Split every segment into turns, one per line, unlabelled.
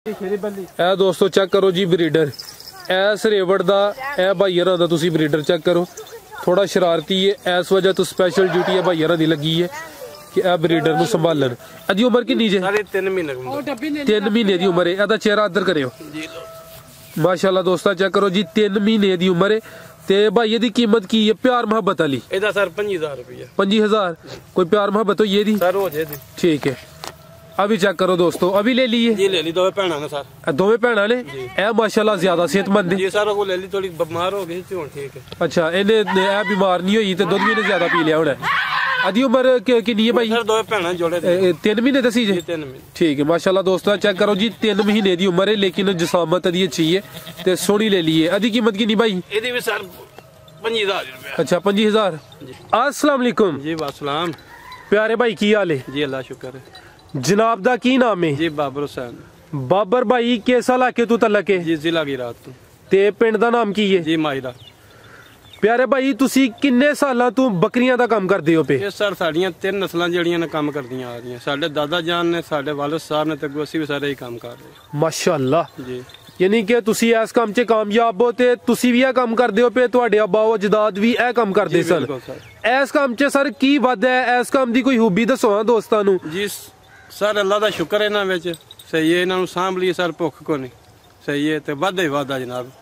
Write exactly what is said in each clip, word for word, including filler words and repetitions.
ਇਹ ਦੋਸਤੋ ਚੈੱਕ ਕਰੋ ਜੀ ਬਰੀਡਰ ਐਸ ਰੇਵੜ ਦਾ ਇਹ ਭਾਈਆਰਾਂ ਦਾ ਤੁਸੀਂ ਬਰੀਡਰ ਚੈੱਕ ਕਰੋ ਥੋੜਾ ਸ਼ਰਾਰਤੀ ਹੈ ਇਸ ਵਜ੍ਹਾ ਤੋਂ ਸਪੈਸ਼ਲ ਡਿਊਟੀ ਹੈ ਭਾਈਆਰਾਂ ਦੀ ਲੱਗੀ ਹੈ ਕਿ ਇਹ ਬਰੀਡਰ ਨੂੰ ਸੰਭਾਲਣ। ਇਹਦੀ ਉਮਰ ਕਿੰਨੀ ਜੇ?
ਸਾਰੇ ਤਿੰਨ ਮਹੀਨੇ
ਤਿੰਨ ਮਹੀਨੇ ਦੀ ਉਮਰ ਹੈ। ਇਹਦਾ ਚਿਹਰਾ ਇੱਧਰ ਕਰਿਓ ਮਾਸ਼ਾਅੱਲਾ ਦੋਸਤਾਂ ਚੈੱਕ ਕਰੋ ਜੀ ਤਿੰਨ ਮਹੀਨੇ ਦੀ ਉਮਰ ਹੈ ਤੇ ਭਾਈ ਇਹਦੀ ਕੀਮਤ ਕੀ ਹੈ प्यार मोहब्बत वाली?
ਇਹਦਾ ਸਰ पच्चीस हज़ार रुपया
पच्चीस हज़ार कोई प्यार मोहब्बत हो ये दी
सर हो जे दी
ठीक है। अभी चेक करो दोस्तों अभी ले लिए
जी ले ली दो भैन ने सर
दोवें भैन ने ए माशाल्लाह ज्यादा सेहतमंद है
जी सर को ले ली थोड़ी बीमार हो गई थी हुन ठीक है।
अच्छा इन्हें ए बीमार नहीं हुई ते दुध भी ने ज्यादा पी लिया हुन। अदी उम्र कितनी है भाई?
सर दो भैन जोड़े
तीन महीने दसी जे
तीन महीने ठीक
है माशाल्लाह दोस्तों चेक करो जी तीन महीने दी उम्र है लेकिन जिसामत अदी अच्छी है ते सोहनी ले ली है। अदी कीमत कितनी भाई?
एदी भी सर पच्चीस हज़ार रुपया।
अच्छा पच्चीस हज़ार। अस्सलाम वालेकुम
जी वालेकुम
प्यारे भाई की हाल है?
जी अल्लाह शुक्र है।
जनाब दा की नाम है?
जी बाबर हुसैन।
बाबर भाई किस इलाके तो तलक है?
जी जिला गिरात तो
ते पिंड दा नाम की है?
जी माहिरा।
प्यारे भाई तुसी किन्ने सालां तो बकरियां दा काम करदे हो पे?
ये सर साडियां तीन नस्लां जड़ियां ने काम करदियां आ रही हैं साडे दादा जान ने साडे वालिद साहब ने ते असी भी सारे ही काम कर रहे हैं
माशाअल्लाह।
जी
यानी कि तुसी इस काम च कामयाब हो ते तुसी भी ये काम करदे हो पे तुहाडे अब्बा अजदाद भी ए काम करदे सन। इस काम च सर की वध है इस काम दी कोई खूबी दसो दोस्तां नू।
जी सर अल्लाह दा शुक्र है इन्हां विच सही है इन्हां नू सांभ लईए सर भुख को नहीं सही है ते वाधा ही वाधा जनाब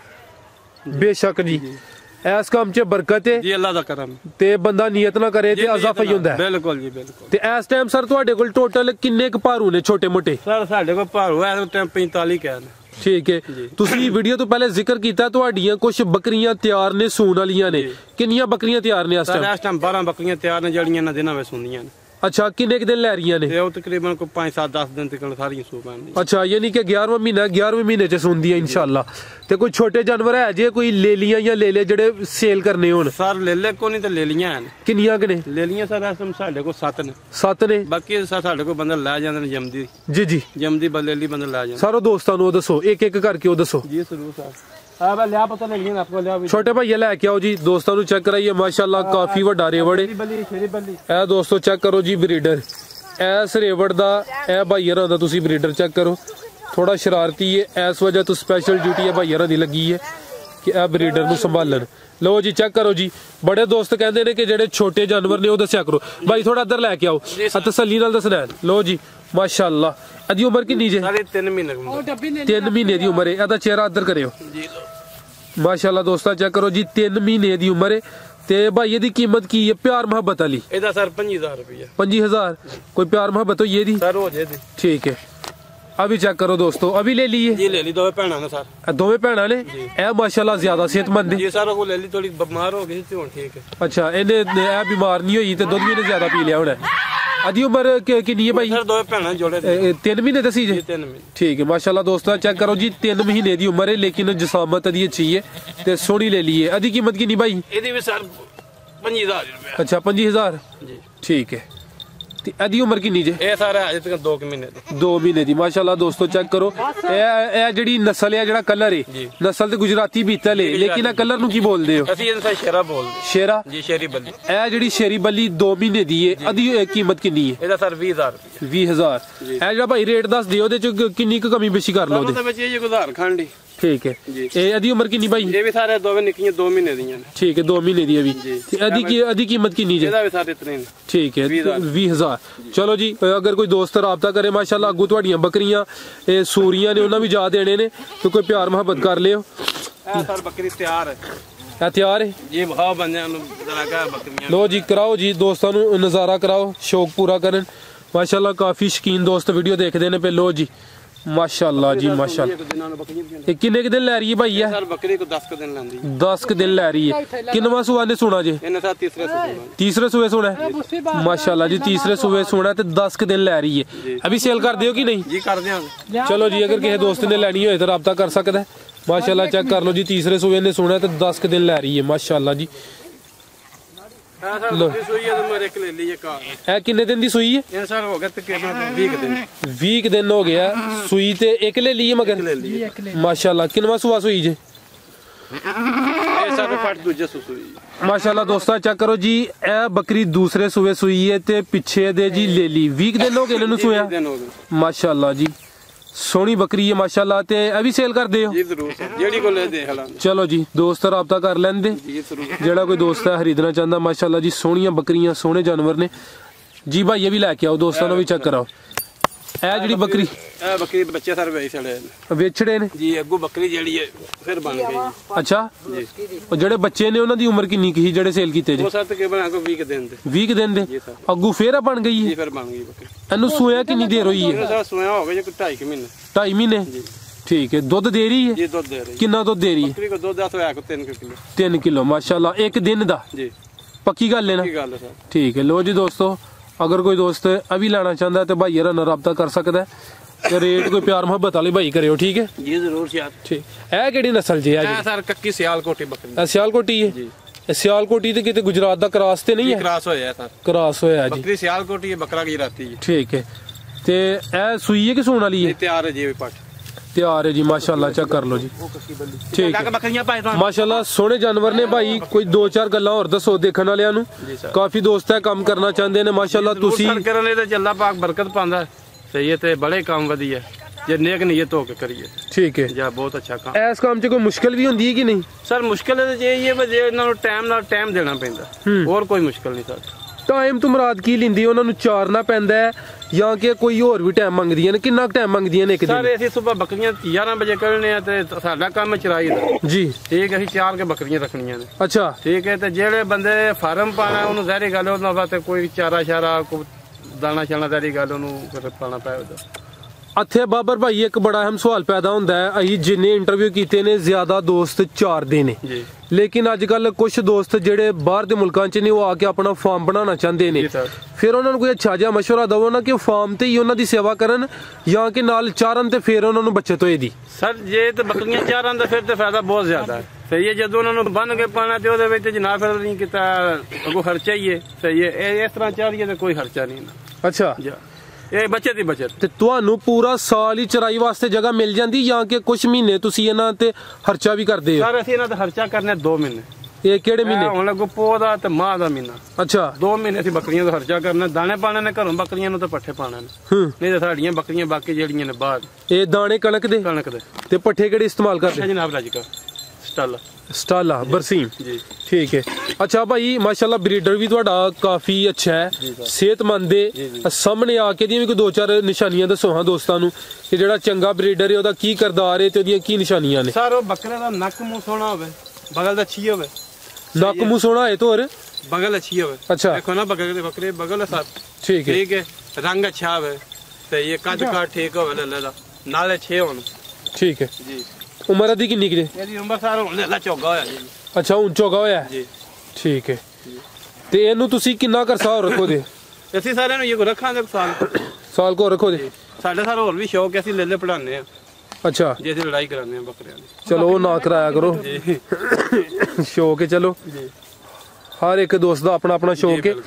बेशक जी इस काम च बरकत है
जी अल्लाह दा करम
ते बंदा नियत ना करे ते अज़ाफा ही हुंदा है।
बिल्कुल जी बिल्कुल।
ते इस टाइम सर तुहाडे कोल टोटल किन्ने क भारू ने छोटे मोटे?
सर साडे कोल भारू है इस टाइम पैंतालीस कह ने
ठीक है। तुसी वीडियो तो पहले जिक्र किया तुहाडियां कुछ बकरियां तैयार ने सून वालियां ने किन्नियां बकरियां तैयार ने इस टाइम?
इस टाइम बारह बकरियां तैयार ने जड़ियां ना दिनां में सूंदियां ने।
अच्छा किन्ने दिन लै रही ने?
वो तकरीबन को पाँच सात दस दिन तक सारी सू पैंदी।
अच्छा यानी कि ग्यारहवां महीना ग्यारहवें महीने च सूंदी है इंशाल्लाह। ते कोई छोटे जानवर है जे कोई ले लियां या ले ले जेड़े सेल करने होन?
सर ले ले को नहीं ते ले लियां हैं।
किन्नियां कने?
ले लियां सर इस टाइम साडे को सात ने।
सात ने
बाकी सर साडे को बंदे ले जांदे ने जमदी
जी जी
जमदी बलेली बंदे ले जांदे
सारो दोस्तां नू दसो एक एक करके ओ दसो।
जी जरूर सर आ बा लिया पता लग गया आपको लिया
छोटे भाई लेके आओ जी दोस्तों नू चेक कराइए माशाल्लाह काफी वड्डा रेवड़ है। ए दोस्तों चेक करो जी ब्रीडर एस रेवड़ दा ए भाईयारां दा तुसी ब्रीडर चेक करो थोड़ा शरारती है इस वजह तो स्पेशल ड्यूटी है भाईयारां दी लगी है कि ए ब्रीडर नू संभालन। लो जी चेक करो जी बड़े दोस्त कहते ने कि जेडे छोटे जानवर ने वो दस्या करो भाई थोड़ा इधर लेके आओ तसल्ली नाल दसना। लो जी माशाल्लाह अदी उम्र कितनी जे?
तीन महीने
तीन महीने दी उम्र है। एदा चेहरा इधर करियो माशाल्लाह दोस्ता चेक करो जी तीन महीने दी उम्र है ते भाई ये दी कीमत की है प्यार मोहब्बत वाली?
एदा सर पच्चीस हज़ार रुपया।
पच्चीस हज़ार कोई प्यार मोहब्बत हो ये दी
सर हो जे दी
ठीक है। अभी चेक करो दोस्तों अभी ले लिए
जी ले ली दो भैन ने सर
दोवें भैन ने ए माशाल्लाह ज्यादा सेहतमंद है।
जी सर को ले ली थोड़ी बीमार हो गई थी हुन ठीक है।
अच्छा इन्हें ए बीमार नहीं हुई ते दुध भी ने ज्यादा पी लिया हुन। अदी उम्र कितनी है भाई?
सर दो भैन जोड़े
तीन महीने दसी जे
तीन महीने
ठीक है माशाल्लाह दोस्तों चेक करो जी तीन महीने दी उम्र है लेकिन जिसामत अदी अच्छी है ते सोहनी ले ली है। अदी कीमत कितनी भाई?
एदी भी सर पच्चीस हज़ार रुपया।
अच्छा पच्चीस हज़ार
जी ठीक
है। ते अदी उम्र कितनी जे?
ए सारा अजे तक दो महीने दी
दो महीने दी माशाल्लाह दोस्तों चेक करो ए ए जेडी नस्ल है जेड़ा कलर है नस्ल ते गुजराती बीतल है लेकिन ए कलर नु की बोलदे हो?
ਅਸੀਂ ਇਹਨੂੰ ਸ਼ੇਰਾ ਬੋਲਦੇ
शेरा
ਜੀ ਸ਼ੇਰੀ ਬੱਲੀ।
ए जेडी शेरी बल्ली दो महीने दी है अदी कीमत कितनी है?
ਇਹਦਾ ਸਰ बीस हज़ार रुपया।
बीस हज़ार ए जेड़ा भाई रेट दस दियो ਉਹਦੇ ਚ ਕਿੰਨੀ ਕੁ ਕਮੀ ਬੇਸ਼ੀ ਕਰ ਲਓ
ਉਹਦੇ ਵਿੱਚ ਇਹ ਗੁਜ਼ਾਰ ਖੰਡੀ
ठीक है। ए अदी उम्र कितनी भाई?
ਇਹ ਵੀ ਸਾਰੇ ਦੋਵੇਂ ਨਿੱਕੀਆਂ दो महीने ਦੀਆਂ ਨੇ
ठीक है दो महीने दी अभी ते अदी की अदी कीमत कितनी जे?
ਇਹਦਾ ਵੀ ਸਾਰੇ इतने ने
ठीक है बीस हज़ार। चलो जी अगर कोई दोस्त राबता करे माशाल्लाह अगू तुहाडियां बकरियां ए सूरियां ने उन्हां भी जा देने ने तो कोई प्यार मोहब्बत कर लियो।
ਇਹ ਸਰ ਬੱਕਰੀ ਤਿਆਰ ਹੈ
ए तैयार है
ਜੀ ਭਾਅ ਬੰਦਿਆਂ ਨੂੰ ਜ਼ਰਾ ਕਾ ਬੱਕਰੀਆਂ।
लो जी कराओ जी दोस्तों नू नज़ारा कराओ शौक पूरा करन माशाल्लाह काफी शकीन दोस्त वीडियो देखते ने पे। लो जी माशाल्लाह जी माशाल्लाह किन्ने के दिन लै रही है भाई?
सर बकरी को दस दिन लांदी
दस के दिन लै रही है। किन्नवा सुआ ने सुना जे?
ਇਹਨੇ ਸਰ तीसरे से
तीसरे सुबह सुना है माशाल्लाह जी तीसरे सुबह सुना ते दस के दिन लै रही है। अभी सेल कर दियो कि नहीं?
जी कर देंगे।
चलो जी अगर किसी दोस्त ने लैनी हो तो राबता कर सकता है माशाल्लाह चेक कर लो जी तीसरे सुबह ने सुना ते दस के दिन लै रही है माशाल्लाह जी।
लो सुई है तो मेरे के ले लीजिए का
ए किन्ने दिन दी सुई है?
ये सर हो गया तकरीबन बीस दिन
बीस दिन हो गया सुई ते एक ले ली मगर माशाल्लाह किन्नवा सुआ सुई जे? ये सर फट दूजे सुई माशाल्लाह दोस्तों चेक करो जी ए बकरी दूसरे सुबह सुई है ते पिछे दे जी ले ली बीस दिन हो गए इन्हू सुया माशाल्लाह जी ਸੋਹਣੀ ਬੱਕਰੀ ਹੈ ਮਾਸ਼ਾਅੱਲਾ। ਤੇ ਇਹ ਵੀ ਸੇਲ ਕਰਦੇ ਹੋ
ਜੀ? ਜ਼ਰੂਰ ਜਿਹੜੀ ਕੋਲ ਦੇਖ ਲਾਂਗੇ।
ਚਲੋ ਜੀ ਦੋਸਤ ਰਾਬਤਾ ਕਰ ਲੈਂਦੇ
ਜੀ ਜ਼ਰੂਰ।
ਜਿਹੜਾ ਕੋਈ ਦੋਸਤ ਹੈ ਖਰੀਦਣਾ ਚਾਹੁੰਦਾ ਮਾਸ਼ਾਅੱਲਾ ਜੀ ਸੋਹਣੀਆਂ ਬੱਕਰੀਆਂ ਸੋਹਣੇ ਜਾਨਵਰ ਨੇ ਜੀ ਭਾਈ। ਇਹ ਵੀ ਲੈ ਕੇ ਆਓ ਦੋਸਤਾਂ ਨੂੰ ਵੀ ਚੈੱਕ ਕਰਾਓ। ਇਹ ਜਿਹੜੀ ਬੱਕਰੀ
ਇਹ ਬੱਕਰੀ ਦੇ ਬੱਚੇ ਸਾਰੇ ਵੇਚ ਛੜੇ ਨੇ
ਵੇਚੜੇ ਨੇ
ਜੀ। ਅੱਗੋਂ ਬੱਕਰੀ ਜਿਹੜੀ ਹੈ ਫਿਰ ਬਣ ਗਈ।
ਅੱਛਾ
ਜੀ।
ਉਹ ਜਿਹੜੇ ਬੱਚੇ ਨੇ ਉਹਨਾਂ ਦੀ ਉਮਰ ਕਿੰਨੀ ਕੀ ਸੀ ਜਿਹੜੇ ਸੇਲ ਕੀਤੇ ਜੀ?
ਉਹ ਸਰ ਤਕਰੀਬਨ ਕੋ ਵੀਹ ਦਿਨ ਦੇ
ਵੀਹ ਦਿਨ ਦੇ
ਜੀ ਸਰ।
ਅੱਗੂ ਫੇਰ ਬਣ ਗਈ
ਜੀ
ਹੈ?
ਫਿਰ ਬਣ ਗਈ ਬੱਕਰੀ।
ਇਹਨੂੰ ਸੋਇਆ ਕਿੰਨੀ ਦੇਰ ਹੋਈ ਹੈ?
ਇਹਨੂੰ ਸਰ ਸੋਇਆ ਹੋ ਗਿਆ ਜੀ ਢਾਈ ਕੁ ਮਹੀਨੇ।
ਢਾਈ ਮਹੀਨੇ
ਜੀ
ਠੀਕ ਹੈ। ਦੁੱਧ ਦੇ ਰਹੀ ਹੈ?
ਜੀ ਦੁੱਧ ਦੇ ਰਹੀ।
ਕਿੰਨਾ ਦੁੱਧ ਦੇ ਰਹੀ ਹੈ?
ਬੱਕਰੀ ਕੋ ਦੁੱਧ ਦਸ ਹੋਇਆ ਕੋ ਤਿੰਨ ਕਿਲੋ।
ਤਿੰਨ ਕਿਲੋ ਮਾਸ਼ਾਅੱਲਾ ਇੱਕ ਦਿਨ ਦਾ?
ਜੀ
ਪੱਕੀ ਗੱਲ ਹੈ ਨਾ?
ਕੀ ਗੱਲ ਹੈ ਸਰ।
ਠੀਕ ਹੈ। ਲੋ ਜੀ ਦੋਸਤੋ ਅਗਰ ਕੋਈ ਦੋਸਤ ਅभी ਲੈਣਾ ਚਾਹੁੰਦਾ ਤੇ ਭਾਈ ਨਾਲ ਰਾਬਤਾ ਕਰ ਸਕਦਾ ਤੇ ਰੇਟ ਕੋਈ ਪਿਆਰ ਮੁਹੱਬਤ ਵਾਲੀ ਭਾਈ ਕਰਿਓ ਠੀਕ ਹੈ
ਜੀ ਜ਼ਰੂਰ ਸ਼ਾਇਦ।
ਠੀਕ। ਇਹ ਕਿਹੜੀ ਨਸਲ ਜੀ?
ਇਹ ਸਰ ਕੱਕੀ ਸਿਆਲਕੋਟੀ ਬੱਕਰੀ।
ਇਹ ਸਿਆਲਕੋਟੀ ਹੈ?
ਜੀ।
ਇਹ ਸਿਆਲਕੋਟੀ ਤੇ ਕਿਤੇ ਗੁਜਰਾਤ ਦਾ ਕ੍ਰਾਸ ਤੇ ਨਹੀਂ ਹੈ?
ਕ੍ਰਾਸ ਹੋਇਆ ਸਰ।
ਕ੍ਰਾਸ ਹੋਇਆ ਜੀ।
ਬੱਕਰੀ ਸਿਆਲਕੋਟੀ ਹੈ ਬੱਕਰਾ ਗੁਜਰਾਤੀ ਹੈ।
ਠੀਕ ਹੈ। ਤੇ ਇਹ ਸੂਈ ਹੈ ਕਿ ਸੂਣ ਵਾਲੀ ਹੈ?
ਤਿਆਰ ਹੈ ਜੀ ਵੀ ਪੱਟ
ਤਿਆਰ ਹੈ ਜੀ ਮਾਸ਼ਾਅੱਲਾ। ਚੈੱਕ ਕਰ ਲਓ ਜੀ। ਠੀਕ ਹੈ
ਬੱਕਰੀਆਂ ਭਾਈ ਤੁਹਾਨੂੰ
ਮਾਸ਼ਾਅੱਲਾ ਸੋਹਣੇ ਜਾਨਵਰ ਨੇ ਭਾਈ। ਕੋਈ ਦੋ ਚਾਰ ਗੱਲਾਂ ਹੋਰ ਦੱਸੋ ਦੇਖਣ ਵਾਲਿਆਂ ਨੂੰ। ਕਾਫੀ ਦੋਸਤ ਹੈ ਕੰਮ ਕਰਨਾ ਚਾਹੁੰਦੇ ਨੇ ਮਾਸ਼ਾਅੱਲਾ। ਤੁਸੀਂ
ਕਰਨ ਲਈ ਤੇ ਅੱਲਾਹ ਪਾਕ ਬਰਕਤ ਪਾਉਂਦਾ ਸਹੀ ਹੈ ਤੇ ਬੜੇ ਕੰਮ ਵਧੀਆ ਜੇ ਨੇਕ ਨੀਅਤ ਹੋ ਕੇ ਕਰੀਏ।
ਠੀਕ ਹੈ।
ਜਾਂ ਬਹੁਤ ਅੱਛਾ ਕੰਮ।
ਇਸ ਕੰਮ 'ਚ ਕੋਈ ਮੁਸ਼ਕਲ ਵੀ ਹੁੰਦੀ ਹੈ ਕਿ ਨਹੀਂ?
ਸਰ ਮੁਸ਼ਕਿਲ ਹੈ ਜੇ ਇਹ ਜੇ ਇਹਨਾਂ ਨੂੰ ਟਾਈਮ ਨਾਲ ਟਾਈਮ ਦੇਣਾ ਪੈਂਦਾ ਹੋਰ ਕੋਈ ਮੁਸ਼ਕਿਲ ਨਹੀਂ ਸਰ।
ਟਾਈਮ ਤੋਂ ਮੁਰਾਦ ਕੀ ਲਿੰਦੀ? ਉਹਨਾਂ ਨੂੰ ਚਾਰਨਾ ਪੈਂਦਾ ਹੈ ਜਾਂ ਕਿ ਕੋਈ ਹੋਰ ਵੀ ਟਾਈਮ ਮੰਗਦੀਆਂ ਨੇ? ਕਿੰਨਾ ਟਾਈਮ ਮੰਗਦੀਆਂ ਨੇ ਇੱਕ ਦਿਨ?
ਸਰ ਅਸੀਂ ਸਵੇਰ ਬੱਕਰੀਆਂ ਗਿਆਰਾਂ ਵਜੇ ਕਰਨੇ ਆ ਤੇ ਸਾਡਾ ਕੰਮ ਚਰਾਈ ਦਾ
ਜੀ।
ਠੀਕ ਅਸੀਂ ਚਾਰ ਕੇ ਬੱਕਰੀਆਂ ਰੱਖਣੀਆਂ ਨੇ।
ਅੱਛਾ
ਠੀਕ ਹੈ। ਤੇ ਜਿਹੜੇ ਬੰਦੇ ਫਾਰਮ ਪਾਣਾ ਉਹਨੂੰ ਜ਼ਹਿਰੀ ਗੱਲ ਉਹਨਾਂ ਵਾਸਤੇ ਕੋਈ ਚਾਰਾ ਸ਼ਾਰਾ ਕੋਈ ਦਾਣਾ ਸ਼ਾਣਾ ਜ਼ਹਿਰੀ ਗੱਲ ਉਹਨੂੰ ਫਿਰ ਪਾਣਾ ਪਏਗਾ।
ਇੱਥੇ ਬਾਬਰ ਭਾਈ ਇੱਕ ਬੜਾ ਅਹਿਮ ਸਵਾਲ ਪੈਦਾ ਹੁੰਦਾ ਹੈ। ਅਸੀਂ ਜਿੰਨੇ ਇੰਟਰਵਿਊ ਕੀਤੇ ਨੇ ਜ਼ਿਆਦਾ ਦੋਸਤ ਚਾਰਦੇ ਨੇ
ਜੀ।
ਲੇਕਿਨ ਅੱਜ ਕੱਲ ਕੁਝ ਦੋਸਤ ਜਿਹੜੇ ਬਾਹਰ ਦੇ ਮੁਲਕਾਂ 'ਚ ਨੇ ਉਹ ਆ ਕੇ ਆਪਣਾ ਫਾਰਮ ਬਣਾਉਣਾ ਚਾਹੁੰਦੇ ਨੇ। ਫਿਰ ਉਹਨਾਂ ਨੂੰ ਕੋਈ ਅੱਛਾ ਜਿਹਾ ਮਸ਼ਵਰਾ ਦਵੋ ਨਾ ਕਿ ਉਹ ਫਾਰਮ ਤੇ ਹੀ ਉਹਨਾਂ ਦੀ ਸੇਵਾ ਕਰਨ ਜਾਂ ਕਿ ਨਾਲ ਚਾਰਨ ਤੇ ਫਿਰ ਉਹਨਾਂ ਨੂੰ ਬੱਚਤ ਹੋਏ ਦੀ।
ਸਰ ਜੇ ਤੇ ਬੱਕਰੀਆਂ ਚਾਰਨ ਦਾ ਫਿਰ ਤੇ ਫਾਇਦਾ ਬਹੁਤ ਜ਼ਿਆਦਾ ਹੈ। ਸਹੀ ਹੈ। ਜਦੋਂ ਉਹਨਾਂ ਨੂੰ ਬੰਨ ਕੇ ਪਾਣਾ ਤੇ ਉਹਦੇ ਵਿੱਚ ਜਨਾਬ ਫਿਰ ਨਹੀਂ ਕੀਤਾ ਅੱਗੋਂ ਖਰਚਾ ਹੀ ਹੈ। ਸਹੀ ਹੈ। ਇਹ ਇਸ ਤਰ੍ਹਾਂ ਚਾਰੀਏ ਤੇ ਕੋਈ ਖਰਚਾ ਨਹੀਂ।
ਅੱਛਾ
ਇਹ ਬੱਚਤ ਦੀ ਬੱਚਤ। ਤੇ
ਤੁਹਾਨੂੰ ਪੂਰਾ ਸਾਲ ਹੀ ਚਰਾਈ ਵਾਸਤੇ ਜਗ੍ਹਾ ਮਿਲ ਜਾਂਦੀ ਜਾਂ ਕਿ ਕੁਝ ਮਹੀਨੇ ਤੁਸੀਂ ਇਹਨਾਂ ਤੇ ਖਰਚਾ ਵੀ ਕਰਦੇ ਹੋ?
ਸਰ ਅਸੀਂ ਇਹਨਾਂ ਦਾ ਖਰਚਾ ਕਰਨੇ ਦੋ ਮਹੀਨੇ।
ਇਹ ਕਿਹੜੇ ਮਹੀਨੇ?
ਹੁਣ ਲੱਗੋ ਪੋਹ ਦਾ ਤੇ ਮਾਹ ਦਾ ਮਹੀਨਾ।
ਅੱਛਾ
ਦੋ ਮਹੀਨੇ ਅਸੀਂ ਬੱਕਰੀਆਂ ਦਾ ਖਰਚਾ ਕਰਨਾ। ਦਾਣੇ ਪਾਣੇ ਨੇ ਘਰੋਂ ਬੱਕਰੀਆਂ ਨੂੰ ਤੇ ਪੱਠੇ ਪਾਣੇ ਨੇ ਨਹੀਂ ਤੇ ਸਾਡੀਆਂ ਬੱਕਰੀਆਂ ਬਾਕੀ ਜਿਹੜੀਆਂ ਨੇ ਬਾਹਰ।
ਇਹ ਦਾਣੇ ਕਣਕ ਦੇ?
ਕਣਕ ਦੇ।
ਤੇ ਪੱਠੇ ਕਿਹੜੇ ਇਸਤੇਮਾਲ ਕਰਦੇ?
ਜਨਾਬ ਰਾਜਕਾ ਸਟਾਲਾ
ਸਟਾਲਾ ਬਰਸੀਮ
ਜੀ।
ਠੀਕ ਹੈ। ਅੱਛਾ ਭਾਈ ਮਾਸ਼ਾਅੱਲਾ ਬਰੀਡਰ ਵੀ ਤੁਹਾਡਾ ਕਾਫੀ ਅੱਛਾ ਹੈ ਸਿਹਤਮੰਦ ਹੈ। ਸਾਹਮਣੇ ਆ ਕੇ ਦੀਆਂ ਵੀ ਕੋਈ ਦੋ ਚਾਰ ਨਿਸ਼ਾਨੀਆਂ ਦੱਸੋ ਹਾਂ ਦੋਸਤਾਂ ਨੂੰ ਕਿ ਜਿਹੜਾ ਚੰਗਾ ਬਰੀਡਰ ਹੈ ਉਹਦਾ ਕੀ ਕਿਰਦਾਰ ਹੈ ਤੇ ਉਹਦੀਆਂ ਕੀ ਨਿਸ਼ਾਨੀਆਂ ਨੇ?
ਸਰ ਉਹ ਬੱਕਰੇ ਦਾ ਨੱਕ ਮੂੰਹ ਸੋਹਣਾ ਹੋਵੇ ਬਗਲ ਦਾ ਅੱਛੀ ਹੋਵੇ।
ਨੱਕ ਮੂੰਹ ਸੋਹਣਾ ਹੈ ਤੋਰ
ਬਗਲ ਅੱਛੀ ਹੋਵੇ।
ਅੱਛਾ
ਦੇਖੋ ਨਾ ਬੱਕਰੇ ਦੇ ਬੱਕਰੇ ਬਗਲ ਸਰ
ਠੀਕ ਹੈ।
ਠੀਕ ਹੈ। ਰੰਗ ਅੱਛਾ ਹੋਵੇ ਤੇ ਇਹ ਕੱਦ ਕਾਠ ਠੀਕ ਹੋਵੇ ਲੱਲੇ ਦਾ ਨਾਲੇ ਛੇ ਹੋਣ।
ਠੀਕ ਹੈ
ਜੀ।
ਉਮਰ ਦੀ ਕਿੰਨੀ ਕਿ?
ਇਹਦੀ ਉਮਰ ਸਰ ਹੁਣ ਲੱਲਾ ਚੋਗਾ ਹੋਇਆ ਜੀ।
ਅੱਛਾ ਹੁਣ ਚੋਗਾ ਹੋਇਆ
ਜੀ।
ਠੀਕ ਹੈ। ਤੇ ਇਹਨੂੰ ਤੁਸੀਂ ਕਿੰਨਾ ਕਰਸਾ ਹੋ ਰੱਖੋਗੇ?
ਅਸੀਂ ਸਾਰਿਆਂ ਨੂੰ ਇਹ ਰੱਖਾਂਗੇ ਸਾਲ
ਸਾਲ ਕੋ ਰੱਖੋਗੇ?
ਸਾਡੇ ਸਰ ਹੋਰ ਵੀ ਸ਼ੌਕ ਹੈ ਅਸੀਂ ਲੱਲੇ ਪੜਾਉਂਦੇ ਆ।
ਅੱਛਾ
ਜੇ ਅਸੀਂ ਲੜਾਈ ਕਰਾਉਂਦੇ ਆ ਬੱਕਰਿਆਂ ਦੀ।
ਚਲੋ ਉਹ ਨਾ ਕਰਾਇਆ ਕਰੋ ਸ਼ੌਕ ਹੈ। ਚਲੋ ਹਰ ਇੱਕ ਦੋਸਤ ਦਾ ਆਪਣਾ ਆਪਣਾ ਸ਼ੌਕ ਹੈ।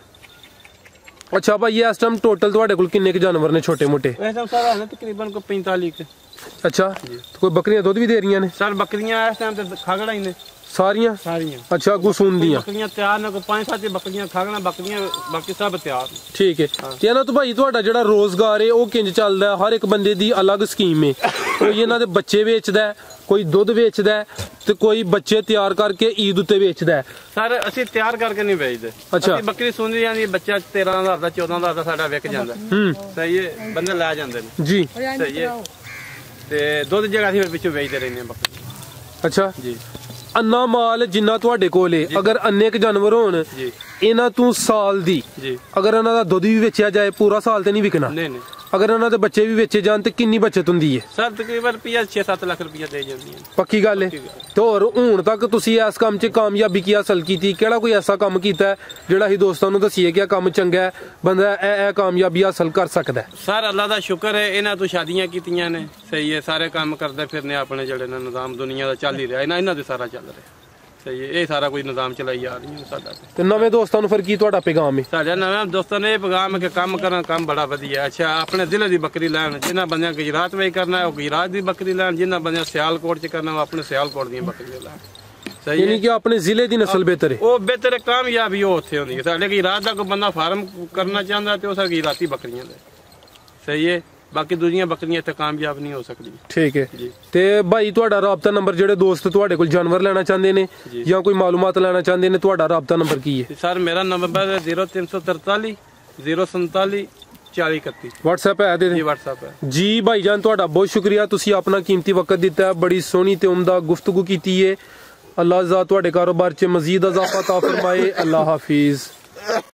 ਅੱਛਾ ਭਾਈ ਇਸ ਟਾਈਮ ਟੋਟਲ ਤੁਹਾਡੇ ਕੋਲ ਕਿੰਨੇ ਕੁ ਜਾਨਵਰ ਨੇ ਛੋਟੇ ਮੋਟੇ?
ਇਸ ਟਾਈਮ ਸਾਰਾ ਹੈ ਤਕਰੀਬਨ ਕੋ ਪੈਂਤਾਲੀ ਕੇ।
ਅੱਛਾ ਕੋਈ ਬੱਕਰੀਆਂ ਦੁੱਧ ਵੀ ਦੇ ਰਹੀਆਂ ਨੇ?
ਸਰ ਬੱਕਰੀਆਂ ਇਸ ਟਾਈਮ ਤੇ ਖਾਗੜਾ ਹੀ ਨੇ
ਸਾਰੀਆਂ
ਸਾਰੀਆਂ।
ਅੱਛਾ ਗੁਸੂਨ ਦੀਆਂ
ਬੱਕਰੀਆਂ ਤਿਆਰ ਨੇ ਕੋਈ ਪੰਜ ਸੱਤ ਬੱਕਰੀਆਂ ਖਾਗਣਾ ਬੱਕਰੀਆਂ ਬਾਕੀ ਸਭ ਤਿਆਰ ਨੇ।
ਠੀਕ ਹੈ। ਤੇ ਇਹਨਾਂ ਤੋਂ ਭਾਈ ਤੁਹਾਡਾ ਜਿਹੜਾ ਰੋਜ਼ਗਾਰ ਹੈ ਉਹ ਕਿੰਜ ਚੱਲਦਾ? ਹਰ ਇੱਕ ਬੰਦੇ ਦੀ ਅਲੱਗ ਸਕੀਮ ਹੈ। ਕੋਈ ਇਹਨਾਂ ਦੇ ਬੱਚੇ ਵੇਚਦਾ, ਕੋਈ ਦੁੱਧ ਵੇਚਦਾ ਤੇ ਕੋਈ ਬੱਚੇ ਤਿਆਰ ਕਰਕੇ ਈਦ ਉੱਤੇ ਵੇਚਦਾ।
ਸਰ ਅਸੀਂ ਤਿਆਰ ਕਰਕੇ ਨਹੀਂ ਵੇਚਦੇ। ਅਸੀਂ ਬੱਕਰੀ ਸੁਣਦੀ ਜਾਂਦੀ ਬੱਚਾ ਤੇਰਾਂ ਹਜ਼ਾਰ ਦਾ ਚੌਦਾਂ ਹਜ਼ਾਰ ਦਾ ਸਾਡਾ ਵਿਕ ਜਾਂਦਾ।
ਹੂੰ
ਸਹੀ ਹੈ। ਬੰਦੇ ਲੈ ਜਾਂਦੇ ਨੇ
ਜੀ।
ਸਹੀ ਹੈ। ਤੇ ਦੁੱਧ ਜਿਹੜਾ ਅਸੀਂ ਪਿੱਛੋਂ ਵੇਚਦੇ ਰਹਿੰਦੇ ਹਾਂ ਬੱਕਰੀ।
ਅੱਛਾ
ਜੀ।
ਅੰਨਾ ਮਾਲ ਜਿੰਨਾ ਤੁਹਾਡੇ ਕੋਲ ਹੈ ਅਗਰ ਅੰਨੇ ਕੁ ਜਾਨਵਰ ਹੋਣ ਇਹਨਾਂ ਤੋਂ ਸਾਲ ਦੀ ਅਗਰ ਇਹਨਾਂ ਦਾ ਦੁੱਧ ਵੀ ਵੇਚਿਆ ਜਾਏ ਪੂਰਾ ਸਾਲ ਤੇ ਨਹੀਂ ਵਿਕਣਾ?
ਨਹੀਂ ਨਹੀਂ।
ਅਗਰ ਇਹਨਾਂ ਦੇ ਬੱਚੇ ਵੀ ਵੇਚੇ ਜਾਣ ਤੇ ਕਿੰਨੀ ਬਚਤ ਹੁੰਦੀ ਹੈ?
ਸਰ ਤਕਰੀਬਨ ਰੁਪਈਆ ਛੇ ਸੱਤ ਲੱਖ ਰੁਪਈਆ ਦੇ ਜਾਂਦੀ ਹੈ।
ਪੱਕੀ ਗੱਲ ਹੈ। ਤੇ ਹੋਰ ਹੁਣ ਤੱਕ ਤੁਸੀਂ ਇਸ ਕੰਮ 'ਚ ਕਾਮਯਾਬੀ ਕੀ ਹਾਸਲ ਕੀਤੀ? ਕਿਹੜਾ ਕੋਈ ਐਸਾ ਕੰਮ ਕੀਤਾ ਜਿਹੜਾ ਅਸੀਂ ਦੋਸਤਾਂ ਨੂੰ ਦੱਸੀਏ ਕਿ ਇਹ ਕੰਮ ਚੰਗਾ ਹੈ ਬੰਦਾ ਇਹ ਇਹ ਕਾਮਯਾਬੀ ਹਾਸਲ ਕਰ ਸਕਦਾ?
ਸਰ ਅੱਲਾ ਦਾ ਸ਼ੁਕਰ ਹੈ ਇਹਨਾਂ ਤੋਂ ਸ਼ਾਦੀਆਂ ਕੀਤੀਆਂ ਨੇ। ਸਹੀ ਹੈ। ਸਾਰੇ ਕੰਮ ਕਰਦੇ ਫਿਰਨੇ ਆਪਣੇ ਜਿਹੜੇ ਨਿਜ਼ਾਮ ਦੁਨੀਆ ਦਾ ਚੱਲ ਹੀ ਰਿਹਾ ਇਹਨਾਂ ਇਹਨਾਂ ਦੇ ਸਾਰਾ ਚੱਲ ਰਿਹਾ। ਸਹੀ ਹੈ। ਇਹ ਸਾਰਾ ਕੋਈ ਨਿਜ਼ਾਮ ਚਲਾਈ ਆ ਰਹੀ ਹੈ ਸਾਡਾ। ਤੇ
ਨਵੇਂ ਦੋਸਤਾਂ ਨੂੰ ਫਿਰ ਕੀ ਤੁਹਾਡਾ ਪੈਗਾਮ ਹੈ?
ਸਾਡੇ ਨਵੇਂ ਦੋਸਤਾਂ ਨੇ ਇਹ ਪੈਗਾਮ ਹੈ ਕਿ ਕੰਮ ਕਰਨ ਕੰਮ ਬੜਾ ਵਧੀਆ। ਅੱਛਾ ਆਪਣੇ ਜ਼ਿਲ੍ਹੇ ਦੀ ਬੱਕਰੀ ਲੈਣ ਜਿਨ੍ਹਾਂ ਬੰਦਿਆਂ ਗੁਜਰਾਤ ਵਿੱਚ ਕਰਨਾ ਉਹ ਗੁਜਰਾਤ ਦੀ ਬੱਕਰੀ ਲੈਣ ਜਿਨ੍ਹਾਂ ਬੰਦਿਆਂ ਸਿਆਲਕੋਟ 'ਚ ਕਰਨਾ ਉਹ ਆਪਣੇ ਸਿਆਲਕੋਟ ਦੀਆਂ ਬੱਕਰੀਆਂ ਲੈਣ। ਸਹੀ ਹੈ।
ਯਾਨੀ ਕਿ ਆਪਣੇ ਜ਼ਿਲ੍ਹੇ ਦੀ ਨਸਲ ਬਿਹਤਰ ਹੈ।
ਉਹ ਬਿਹਤਰ ਕਾਮਯਾਬੀ ਉਹ ਉੱਥੇ ਹੁੰਦੀ ਹੈ। ਸਾਡੇ ਗੁਜਰਾਤ ਦਾ ਕੋਈ ਬੰਦਾ ਫਾਰਮ ਕਰਨਾ ਚਾਹੁੰਦਾ ਤੇ ਉਹ ਸਰ ਗੁਜਰਾਤੀ ਬੱਕਰੀਆਂ ਲੈ। ਸਹੀ ਹੈ। ਬਾਕੀ ਦੂਜੀਆਂ ਬੱਕਰੀਆਂ ਇੱਥੇ ਕਾਮਯਾਬ ਨਹੀਂ ਹੋ ਸਕਦੀਆਂ।
ਠੀਕ ਹੈ
ਜੀ।
ਤੇ ਭਾਈ ਤੁਹਾਡਾ ਰਾਬਤਾ ਨੰਬਰ, ਜਿਹੜੇ ਦੋਸਤ ਤੁਹਾਡੇ ਕੋਲ ਜਾਨਵਰ ਲੈਣਾ ਚਾਹੁੰਦੇ ਨੇ ਜਾਂ ਕੋਈ ਮਾਲੂਮਾਤ ਲੈਣਾ ਚਾਹੁੰਦੇ ਨੇ, ਤੁਹਾਡਾ ਰਾਬਤਾ ਨੰਬਰ ਕੀ ਹੈ?
ਸਰ ਮੇਰਾ ਨੰਬਰ ਹੈ ਜ਼ੀਰੋ ਤਿੰਨ ਸੌ ਤਰਤਾਲੀ ਜ਼ੀਰੋ ਸੰਤਾਲੀ ਚਾਲੀ ਇਕੱਤੀ।
WhatsApp ਹੈ ਦੇ
ਜੀ WhatsApp ਹੈ
ਜੀ। ਭਾਈਜਾਨ ਤੁਹਾਡਾ ਬਹੁਤ ਸ਼ੁਕਰੀਆ, ਤੁਸੀਂ ਆਪਣਾ ਕੀਮਤੀ ਵਕਤ ਦਿੱਤਾ ਹੈ, ਬੜੀ ਸੋਹਣੀ ਤੇ ਉਮਦਾ ਗੁਫ਼ਤਗੂ ਕੀਤੀ ਹੈ। ਅੱਲਾਹ ਜ਼ਾਤ ਤੁਹਾਡੇ ਕਾਰੋਬਾਰ 'ਚ ਮਜ਼ੀਦ ਇਜ਼ਾਫਾ ਤਾ ਫਰਮਾਏ। ਅੱਲਾਹ ਹਾਫਿਜ਼।